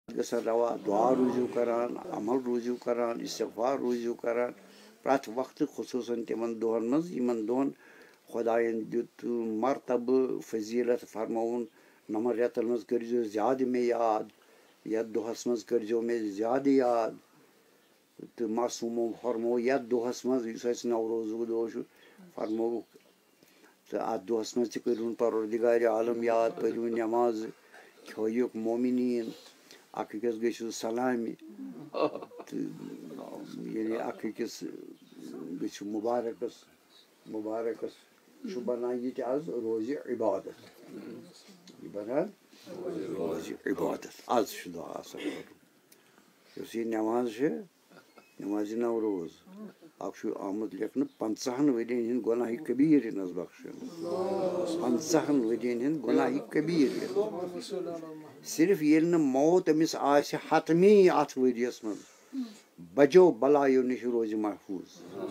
गसन रवा दुआ रूजू करान अमल रूजू करान इस्तिग़फ़ार रूजू करान प्रत वक्त खुसूसन तिमन दोहन मज यमन दोहन खुदायन दित मरतब फजीलत फरमाउन नमन रेतन मज करजो ज़्यादा मे याद यथ दोहस मज करजो मे ज़्यादा याद तो मासूमो फरमो यथ दोहस मज युस नवरोज़ दोह फरमो तो अत दोहस मज करुन परवरदिगार आलम याद परुन नमाज खोयुक मोमिनीन अकस गो सलामी तो ये अकस गो मुबारकस मुबारकस बनान ये आज रोज़ इबादत ये बनान रोज़ इबादत आज दुआ आसान ये नमाज नमाज नवरोज़ अख आमुत लिखन 50 वरियन हिंद गुनाह कबीर नज बख्शन 50 वरियन हिंद गुनाह कबीर सिर्फ ये मौत अमिस आसे हतमी अत वरियस मज बजो बलायो नश रोज महफूज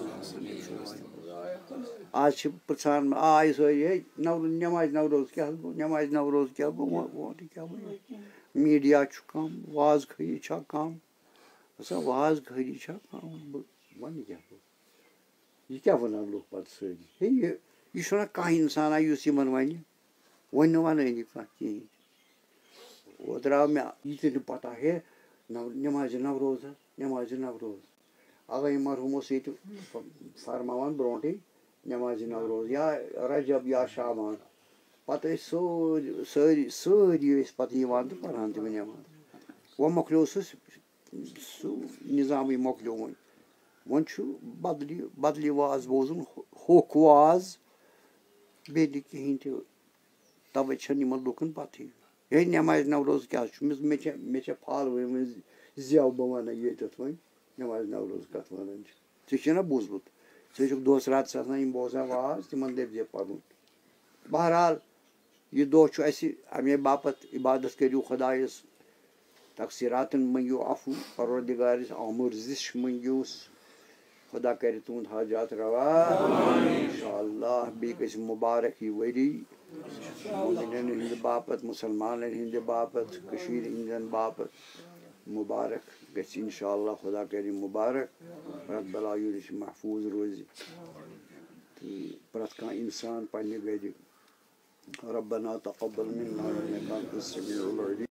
आज पृछान नमाज नवरोज़ क्या गो नमाज नवरोज़ क्या गो क्या मीडिया कम वाज खरी कम वाज खरी कम वन क्या यह क्या वन लूख पे सारी हे यह कह इंसाना वन वन वन कहीं वो द्राव मे यह पता है नमाज नवरोज़ नमाज नवरोज़ अगर मरहूमो ये फरमान ब्रोटे नमाज नवरोज़ या रजब या शाबान पत सारी पत तो पढ़ान तम नमाज वो मोकलो सह निज़ाम मोकलो वन बदली वाज बोजन होक वाज बे कहीं तवे लूकन पत ये नमाज नवरोज़ क्या मे फाल वन जेव बह वन ये वन नमाज नवरोज़ कत वन ना बोजमुत दोस रात बोजान वाज तिमन दप पढ़ बहरहाल यह दो अमे बापत इबादत करू खुदायस तकसीरातन मंगो अफू परवरदिगारिस आमुर्जिश मंगोस खुदा कर तुंद हाजात रवा इंशाअल्लाह बे मुबारक यह वरी मोमिनन हिंद बापत मुसलमानन हिंद बापत कशीर हिंदन बापत मुबारक गि इंशाअल्लाह खुदा कर मुबारक प्रत बलायो नश महफूज रोज प्रत कह इंसान पन्ने गर रब्बना तक़ब्बल मिन्ना इन्नका अंतस समीउल अलीम।